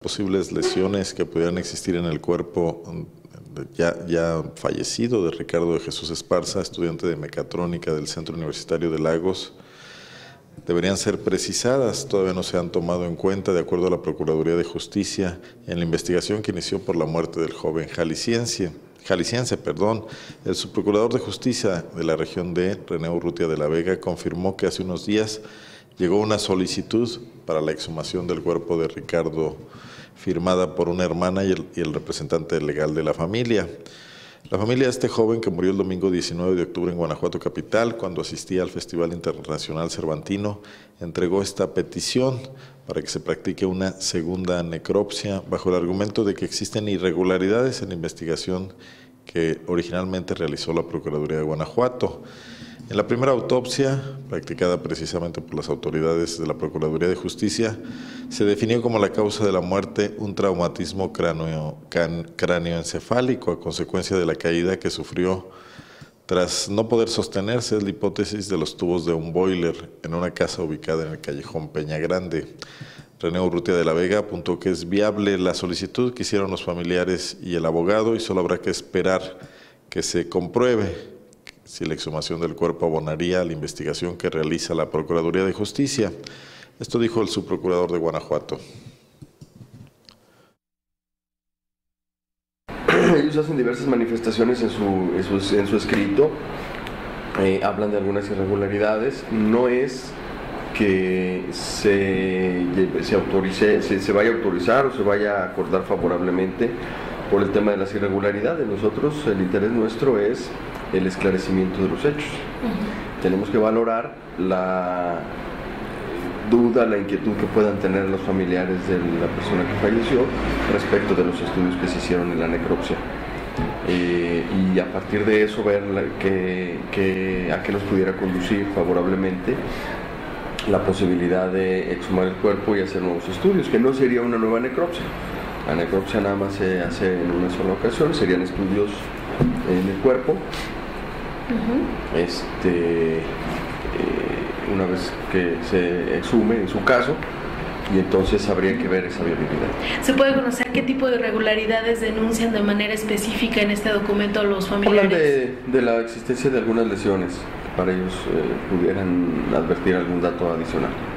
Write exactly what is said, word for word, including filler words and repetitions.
posibles lesiones que pudieran existir en el cuerpo ya, ya fallecido de Ricardo de Jesús Esparza, estudiante de mecatrónica del Centro Universitario de Lagos, deberían ser precisadas. Todavía no se han tomado en cuenta, de acuerdo a la Procuraduría de Justicia, en la investigación que inició por la muerte del joven jalisciense. Jalisciense, perdón. El subprocurador de Justicia de la región D, René Urrutia de la Vega, confirmó que hace unos días llegó una solicitud para la exhumación del cuerpo de Ricardo, firmada por una hermana y el, y el representante legal de la familia. La familia de este joven, que murió el domingo diecinueve de octubre en Guanajuato capital, cuando asistía al Festival Internacional Cervantino, entregó esta petición para que se practique una segunda necropsia, bajo el argumento de que existen irregularidades en la investigación que originalmente realizó la Procuraduría de Guanajuato. En la primera autopsia, practicada precisamente por las autoridades de la Procuraduría de Justicia, se definió como la causa de la muerte un traumatismo cráneo, can, cráneoencefálico a consecuencia de la caída que sufrió tras no poder sostenerse. Es la hipótesis de los tubos de un boiler en una casa ubicada en el callejón Peña Grande. René Urrutia de la Vega apuntó que es viable la solicitud que hicieron los familiares y el abogado, y solo habrá que esperar que se compruebe si la exhumación del cuerpo abonaría a la investigación que realiza la Procuraduría de Justicia. Esto dijo el subprocurador de Guanajuato. Ellos hacen diversas manifestaciones en su, en su, en su escrito, eh, hablan de algunas irregularidades. No es que se, se, autorice, se, se vaya a autorizar o se vaya a acordar favorablemente por el tema de las irregularidades. Nosotros, el interés nuestro es el esclarecimiento de los hechos. Uh-huh. Tenemos que valorar la duda, la inquietud que puedan tener los familiares de la persona que falleció respecto de los estudios que se hicieron en la necropsia. Eh, y a partir de eso ver la, que, que, a qué nos pudiera conducir favorablemente la posibilidad de exhumar el cuerpo y hacer nuevos estudios, que no sería una nueva necropsia. La necropsia nada más se hace en una sola ocasión, serían estudios en el cuerpo. Uh-huh. Este, eh, una vez que se exhume, en su caso, y entonces habría que ver esa viabilidad. ¿Se puede conocer qué tipo de irregularidades denuncian de manera específica en este documento a los familiares? Hablan de, de la existencia de algunas lesiones, que para ellos eh, pudieran advertir algún dato adicional.